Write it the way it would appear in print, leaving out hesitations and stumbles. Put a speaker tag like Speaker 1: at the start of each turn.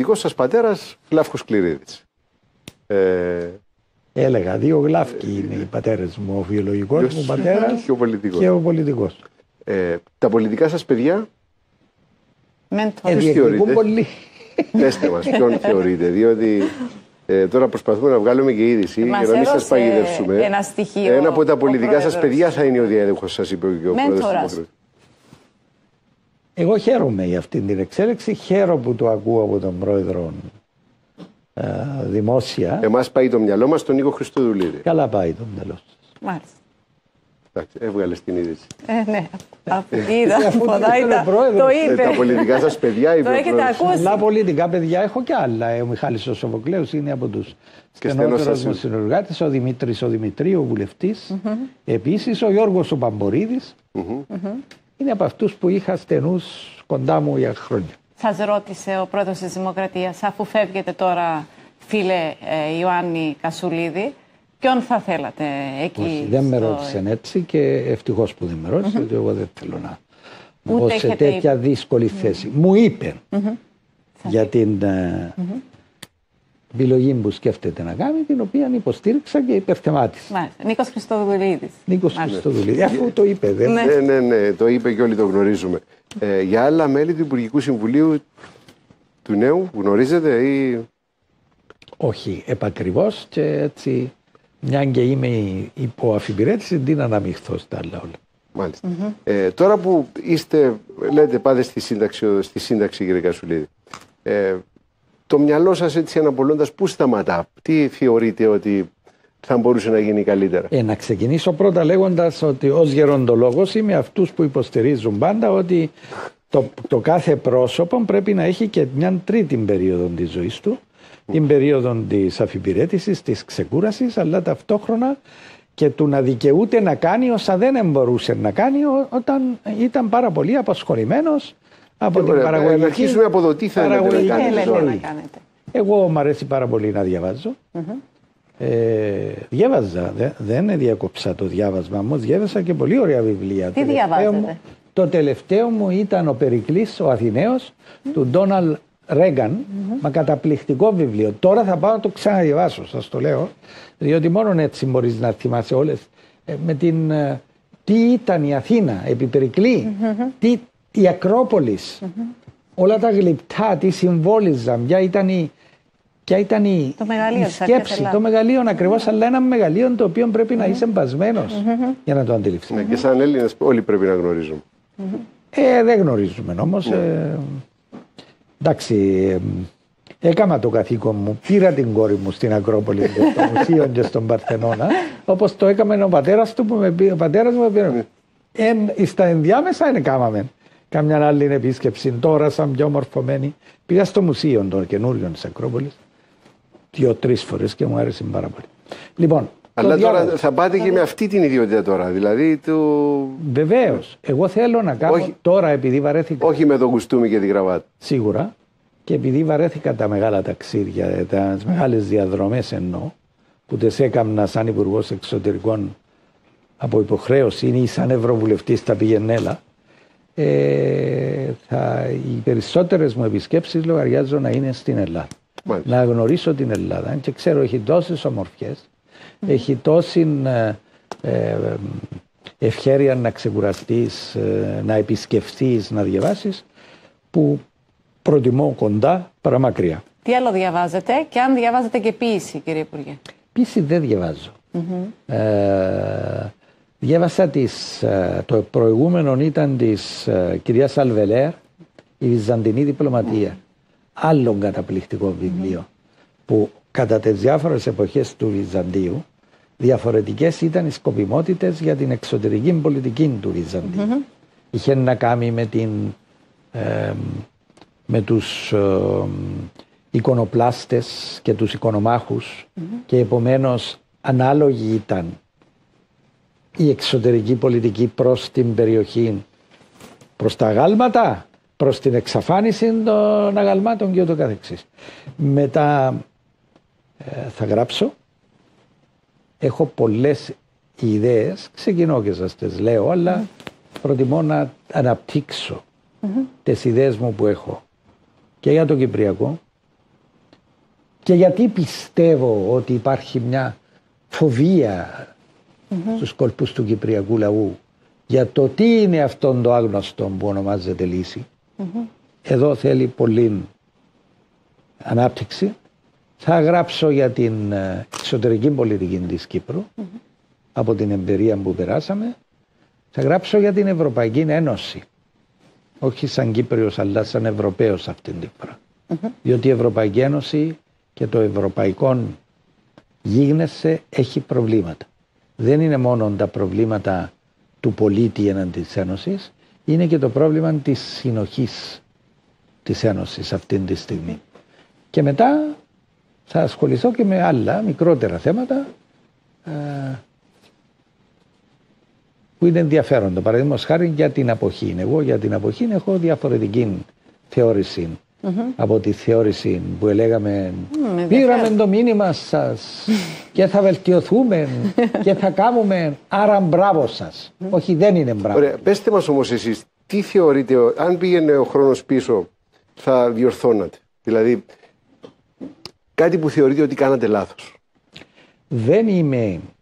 Speaker 1: βιολογικός σας πατέρας Γλάφκος Κληρίδης.
Speaker 2: Έλεγα, δύο Γλάφκοι είναι οι πατέρες μου. Ο βιολογικός μου πατέρας και ο πολιτικός.
Speaker 1: Τα πολιτικά σας παιδιά,
Speaker 3: Μέντορ.
Speaker 2: Διεκδικούν πολύ.
Speaker 1: πέστε μας ποιον θεωρείτε, διότι τώρα προσπαθούμε να βγάλουμε και είδηση για να μην σας παγιδεύσουμε.
Speaker 3: Ένα στοιχείο.
Speaker 1: Ένα από τα πολιτικά σας παιδιά θα είναι ο διάδοχος σας, είπε και ο πρόεδρος της Δημοκρατίας.
Speaker 2: Εγώ χαίρομαι για αυτήν την εξέλιξη. Χαίρομαι που το ακούω από τον πρόεδρο δημόσια.
Speaker 1: Εμάς πάει το μυαλό μας στον Νίκο Χριστοδουλίδη.
Speaker 2: Καλά πάει το μυαλό σας.
Speaker 3: Μάλιστα.
Speaker 1: Εντάξει, έβγαλες την είδηση.
Speaker 3: Ναι, αφού είδα, το είπε.
Speaker 1: Τα πολιτικά σας παιδιά, είπε
Speaker 3: Το έχετε ακούσει.
Speaker 2: Πολλά πολιτικά παιδιά έχω και άλλα. Ο Μιχάλης ο Σοφοκλέους είναι από τους στενότερους μου συνεργάτες. Ο Δημήτρης ο Δημητρίου, ο βουλευτής. Επίσης ο Γιώργος ο Παμπορίδης. Είναι από αυτούς που είχα στενούς κοντά μου για χρόνια.
Speaker 3: Σας ρώτησε ο πρόεδρος της Δημοκρατίας, αφού φεύγετε τώρα, φίλε Ιωάννη Κασουλίδη, ποιον θα θέλατε εκεί?
Speaker 2: Όχι, δεν με ρώτησαν έτσι και ευτυχώς που δεν με ρώτησε, γιατί εγώ δεν θέλω να μπω σε τέτοια δύσκολη θέση. Μου είπε για την επιλογή που σκέφτεται να κάνει, την οποία υποστήριξα και υπερθεμάτισα.
Speaker 3: Νίκος Χριστοδουλίδης.
Speaker 2: Νίκος Χριστοδουλίδης, αφού το είπε.
Speaker 1: Ναι, το είπε και όλοι το γνωρίζουμε. Για άλλα μέλη του Υπουργικού Συμβουλίου του νέου, γνωρίζετε ή...
Speaker 2: Όχι, επακριβώς και έτσι, μια και είμαι υπό αφιπηρέτηση, τι να αναμειχθώ στα άλλα όλα.
Speaker 1: Μάλιστα. Τώρα που είστε, λέτε, πάτε στη σύνταξη, κύριε Κασουλίδη, το μυαλό σας έτσι αναπολώντας, πού σταματά, τι θεωρείτε ότι θα μπορούσε να γίνει καλύτερα?
Speaker 2: Να ξεκινήσω πρώτα λέγοντας ότι ως γεροντολόγος είμαι αυτούς που υποστηρίζουν πάντα ότι το κάθε πρόσωπο πρέπει να έχει και μια τρίτη περίοδο της ζωής του, την περίοδο της αφιπηρέτησης, της ξεκούρασης, αλλά ταυτόχρονα και του να δικαιούται να κάνει όσα δεν μπορούσε να κάνει όταν ήταν πάρα πολύ απασχολημένος από την παραγωγική.
Speaker 1: Να αρχίσουμε από εδώ, τι θέλετε να
Speaker 3: κάνετε?
Speaker 2: Εγώ μου αρέσει πάρα πολύ να διαβάζω. Διάβαζα, δεν διάκοψα το διάβασμα μου, διάβασα και πολύ ωραία βιβλία.
Speaker 3: Τι διαβάζετε?
Speaker 2: Το τελευταίο μου ήταν ο Περικλής, ο Αθηναίος, του Ντόναλντ Ρέγκαν, μα καταπληκτικό βιβλίο. Τώρα θα πάω να το ξαναδιαβάσω, σας το λέω, διότι μόνο έτσι μπορείς να θυμάσαι όλες. Με την τι ήταν η Αθήνα επί Περικλή, η Ακρόπολης, όλα τα γλυπτά, τι συμβόλιζαν, ποια ήταν η σκέψη, το μεγαλείο ακριβώς, αλλά ένα μεγαλείο το οποίο πρέπει να είσαι μπασμένος για να το αντιληφθείς.
Speaker 1: Ναι, και σαν Έλληνες όλοι πρέπει να γνωρίζουμε.
Speaker 2: Δεν γνωρίζουμε όμως. Εντάξει, έκανα το καθήκον μου, πήρα την κόρη μου στην Ακρόπολη και στο μουσείο και στον Παρθενώνα, όπως το έκαμε ο πατέρας του που ο πατέρας μου πήρε. Στα ενδιάμεσα δεν έκαναμε καμιά άλλη επίσκεψη. Τώρα, σαν πιο μορφωμένη, πήγα στο μουσείο των καινούριων της Ακρόπολης 2-3 φορές και μου άρεσε πάρα πολύ. Λοιπόν,
Speaker 1: αλλά τώρα θα πάτε και με αυτή την ιδιότητα τώρα, δηλαδή
Speaker 2: Βεβαίως. Εγώ θέλω να κάνω τώρα, επειδή βαρέθηκα.
Speaker 1: Όχι με το κουστούμι και την κραβάτα.
Speaker 2: Σίγουρα. Και επειδή βαρέθηκα τα μεγάλα ταξίδια, τις μεγάλες διαδρομές εννοώ, που τις έκανα σαν Υπουργός Εξωτερικών από υποχρέωση ή σαν Ευρωβουλευτής στα πηγενέλα, οι περισσότερες μου επισκέψεις λογαριάζω να είναι στην Ελλάδα. Να γνωρίσω την Ελλάδα και ξέρω έχει τόσες ομορφιές, έχει τόση ευχέρεια να ξεκουραστείς, να επισκεφθείς, να διαβάσεις, που προτιμώ κοντά παρά μακριά.
Speaker 3: Τι άλλο διαβάζετε και αν διαβάζετε και ποίηση, κύριε Υπουργέ?
Speaker 2: Ποίηση δεν διαβάζω. Διάβασα το προηγούμενο ήταν της κυρίας Αλβελέρ, η Βυζαντινή Διπλωματία. Άλλον καταπληκτικό βιβλίο που κατά τις διάφορες εποχές του Βυζαντίου διαφορετικές ήταν οι σκοπιμότητες για την εξωτερική πολιτική του Βυζαντίου. Είχε να κάνει με τους εικονοπλάστες και τους εικονομάχους και επομένως ανάλογη ήταν η εξωτερική πολιτική προς την περιοχή, προς τα αγάλματα, προς την εξαφάνιση των αγαλμάτων και ούτω καθεξής. Μετά θα γράψω. Έχω πολλές ιδέες, ξεκινώ και σας τις λέω, αλλά προτιμώ να αναπτύξω τις ιδέες μου που έχω και για το Κυπριακό Και γιατί πιστεύω ότι υπάρχει μια φοβία στους κόλπους του κυπριακού λαού για το τι είναι αυτόν το άγνωστο που ονομάζεται λύση. Εδώ θέλει πολλή ανάπτυξη. Θα γράψω για την εξωτερική πολιτική της Κύπρου από την εμπειρία που περάσαμε. Θα γράψω για την Ευρωπαϊκή Ένωση. Όχι σαν Κύπριος αλλά σαν Ευρωπαίος αυτήν την φορά. Διότι η Ευρωπαϊκή Ένωση και το ευρωπαϊκό γίγνεσθε έχει προβλήματα. Δεν είναι μόνο τα προβλήματα του πολίτη εναντί της Ένωσης, είναι και το πρόβλημα της συνοχής της Ένωσης αυτήν τη στιγμή. Και μετά θα ασχοληθώ και με άλλα μικρότερα θέματα που είναι ενδιαφέροντα. Παραδείγματος χάρη για την αποχή. Εγώ για την αποχή έχω διαφορετική θεώρηση από τη θεώρηση που έλεγαμε πήραμε το μήνυμα σας και θα βελτιωθούμε και θα κάνουμε, άρα μπράβο σας. Όχι, δεν είναι μπράβο.
Speaker 1: Ωραία, πέστε μας όμως εσείς, τι θεωρείτε, αν πήγαινε ο χρόνος πίσω θα διορθώνατε? Δηλαδή κάτι που θεωρείτε ότι κάνατε λάθος.
Speaker 2: Δεν είμαι